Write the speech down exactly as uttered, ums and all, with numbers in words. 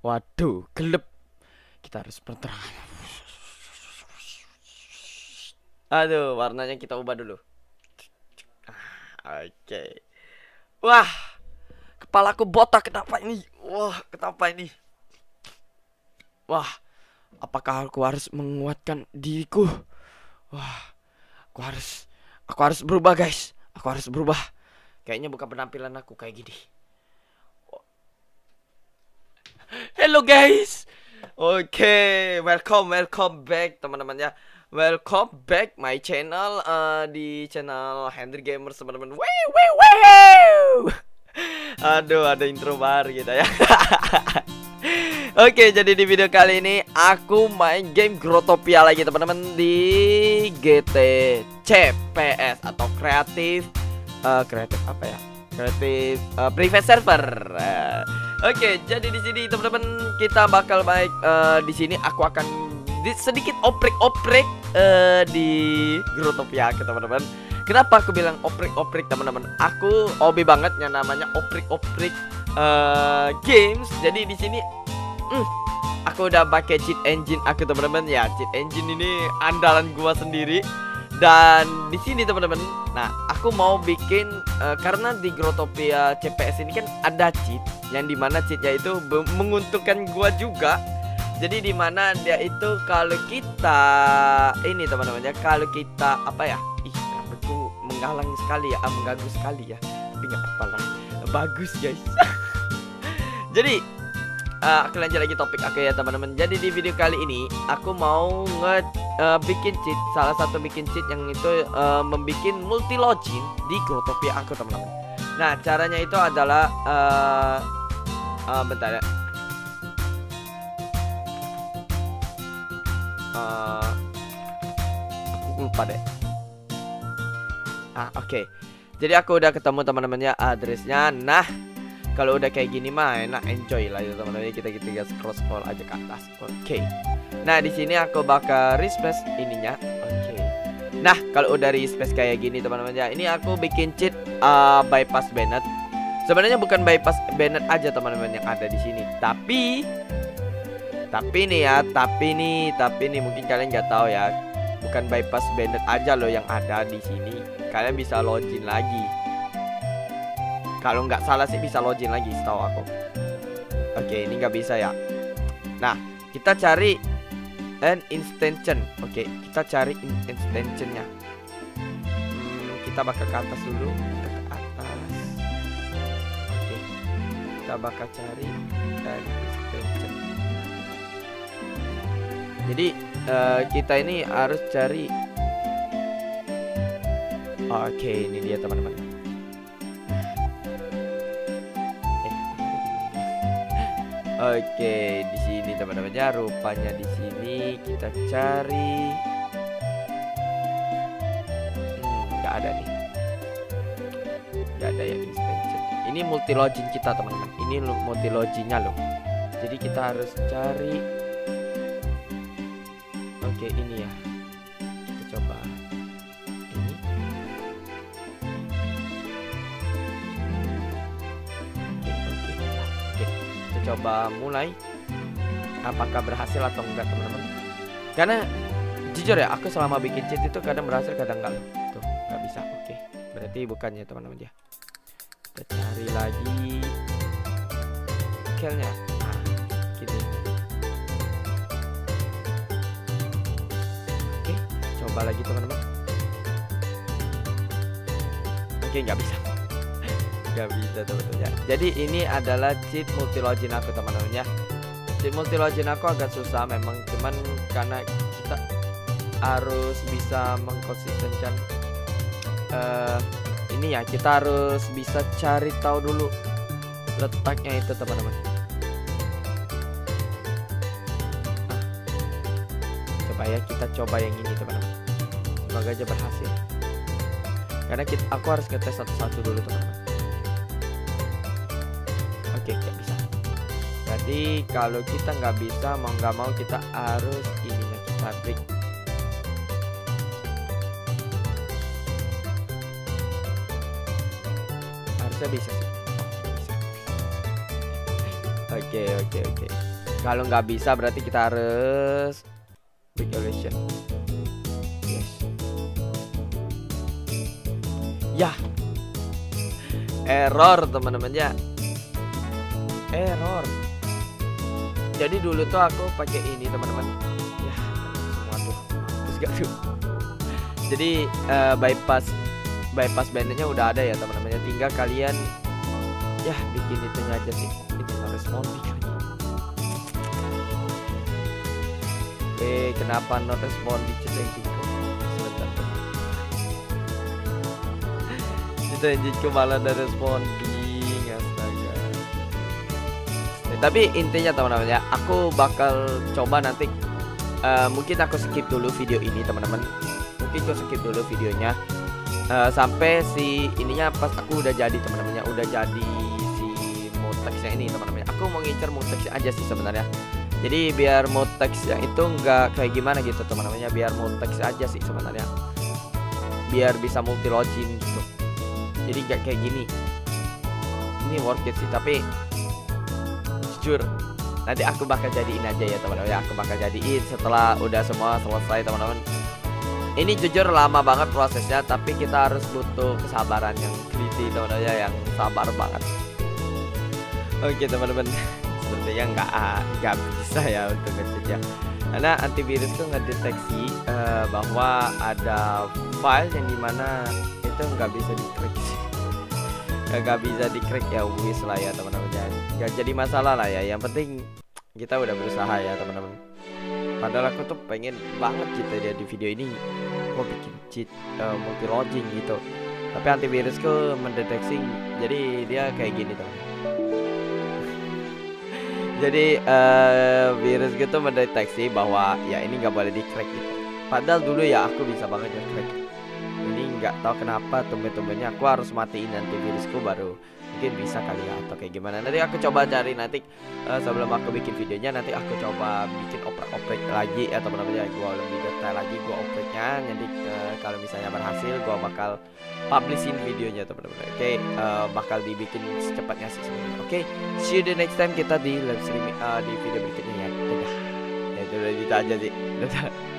Waduh, gelap. Kita harus penerangan. Aduh, warnanya kita ubah dulu. Oke. Okay. Wah, kepalaku botak. Kenapa ini? Wah, kenapa ini? Wah, apakah aku harus menguatkan diriku? Wah, aku harus, aku harus berubah, guys. Aku harus berubah. Kayaknya bukan penampilan aku kayak gini. Hello, guys. Oke, okay, welcome, welcome back, teman-teman ya. Welcome back my channel uh, di channel Henry Gamers, teman-teman. Wow, wow, wow. Aduh, ada intro baru gitu ya. Oke, jadi di video kali ini aku main game Growtopia lagi, teman-teman, di G T C P S atau kreatif uh, kreatif apa ya? Kreatif uh, private server. Uh, Oke, jadi di sini teman-teman kita bakal baik uh, di sini aku akan di, sedikit oprek-oprek uh, di Growtopia, teman-teman. Kenapa aku bilang oprek-oprek, teman-teman? Aku hobi banget yang namanya oprek-oprek uh, games. Jadi di sini mm, aku udah pakai cheat engine aku, teman-teman ya. Cheat engine ini andalan gua sendiri. Dan di sini, teman-teman, nah aku mau bikin uh, karena di Growtopia C P S ini kan ada cheat yang dimana cheatnya itu menguntungkan gua juga. Jadi dimana dia itu kalau kita ini, teman-teman ya, kalau kita apa ya, ih rambutku menghalang sekali ya, ah, mengganggu sekali ya, tapi nggak apa-apa lah, bagus guys. Jadi uh, aku lanjut lagi topik aku ya, teman-teman. Jadi di video kali ini aku mau nge uh, bikin cheat, salah satu bikin cheat yang itu uh, membikin multi login di Growtopia aku, teman-teman. Nah caranya itu adalah uh, uh, bentar ya. Uh, aku lupa deh. Ah oke, okay. Jadi aku udah ketemu, teman-teman ya, addressnya. Nah kalau udah kayak gini mah enak, enjoy lah ya, teman-teman. Kita kita scroll scroll aja ke atas. Oke. Okay. Nah di sini aku bakal refresh ininya. Oke. Okay. Nah kalau udah refresh kayak gini, teman-teman ya, ini aku bikin cheat uh, bypass banned. Sebenarnya bukan bypass banned aja, teman-teman, yang ada di sini, tapi tapi nih ya, tapi nih, tapi nih mungkin kalian nggak tahu ya, bukan bypass banned aja loh yang ada di sini. Kalian bisa login lagi. Kalau nggak salah sih bisa login lagi, setahu aku. Oke, ini nggak bisa ya. Nah, kita cari an extension. Oke, kita cari extensionnya. Hmm, kita bakal ke atas dulu, kita ke atas. Oke, kita bakal cari an extension. Jadi uh, kita ini harus cari. Oke, ini dia, teman-teman. Oke, di sini, teman-teman ya, rupanya di sini kita cari. Hmm, nggak ada nih. Nggak ada ya extension. Ini multi login kita, teman-teman. Ini multi loginnya loh. Jadi kita harus cari. Oke, ini ya. Kita coba ini. Oke, oke. Oke. Kita coba mulai. Apakah berhasil atau enggak, teman-teman? Karena jujur ya, aku selama bikin cheat itu kadang berhasil, kadang enggak loh. Tuh, nggak bisa. Oke. Berarti bukannya, teman-teman ya. Kita cari lagi skillnya. Nah, gini. Oke, coba lagi, teman-teman. Oke, nggak bisa. Nggak bisa, teman-teman ya. Jadi ini adalah cheat multi login aku, teman-teman ya. Cheat multi login aku agak susah memang, cuman karena kita harus bisa mengkonsistenkan uh, ini ya, kita harus bisa cari tahu dulu letaknya itu, teman-teman. Nah, coba ya, kita coba yang ini, teman-teman. Semoga aja berhasil. Karena kita, aku harus ngetes satu-satu dulu, teman-teman. Oke, nggak bisa. Jadi kalau kita nggak bisa, mau nggak mau kita harus ininya kita break. Harusnya bisa sih. Oh, bisa. Oke, oke, oke. Kalau nggak bisa berarti kita harus big elevation. Yes. Ya, error teman-teman ya, error. Jadi dulu tuh aku pakai ini teman-teman. Ya, semua tuh mampus gak tuh. Jadi uh, bypass bypass banditnya udah ada ya teman-teman. Tinggal kalian ya bikin itunya aja sih. Itu respon videonya. Eh, kenapa not respon di chat engine-ku? Sebentar. Chat engine-ku malah ada responding, astaga. Eh, tapi intinya teman-teman ya, aku bakal coba nanti uh, mungkin aku skip dulu video ini teman-teman. Mungkin aku skip dulu videonya uh, sampai si ininya pas aku udah jadi teman-teman ya, udah jadi si mutexnya ini teman-teman. Aku mau ngincer mutex aja sih sebenarnya. Jadi biar mutex yang itu nggak kayak gimana gitu teman-teman ya, biar mutex aja sih sebenarnya, biar bisa multi login gitu. Jadi nggak kayak gini. Ini worth it sih, tapi jujur nanti aku bakal jadiin aja ya teman-teman ya, aku bakal jadiin setelah udah semua selesai teman-teman. Ini jujur lama banget prosesnya, tapi kita harus butuh kesabaran yang teliti teman-teman ya, yang sabar banget. Oke teman-teman, sepertinya nggak nggak bisa ya untuk ngecek ya, karena antivirus tuh ngedeteksi uh, bahwa ada file yang dimana itu nggak bisa di crack, nggak bisa di crack ya, wis lah ya teman-teman ya, nggak jadi masalah lah ya. Yang penting kita udah berusaha ya teman-teman. Padahal aku tuh pengen banget gitu ya di video ini gua bikin cheat uh, multi login gitu, tapi antivirusku mendeteksi, jadi dia kayak gini teman-teman. Jadi uh, virus gitu mendeteksi bahwa ya ini nggak boleh di crack gitu. Padahal dulu ya aku bisa banget ya crack. Ini nggak tahu kenapa tumben-tumbennya aku harus matiin antivirusku baru mungkin bisa kali ya, atau kayak gimana. Nanti aku coba cari nanti uh, sebelum aku bikin videonya, nanti aku coba bikin oprek-oprek lagi ya teman-teman ya, gua lebih detail lagi gua opreknya. Jadi uh, kalau misalnya berhasil gua bakal publishin videonya teman-teman. Oke, okay, uh, bakal dibikin secepatnya sih sebenarnya. Oke, okay, see you the next time kita di live streaming uh, di video berikutnya ya. Dadah. Ya itu udah aja sih. Dadah.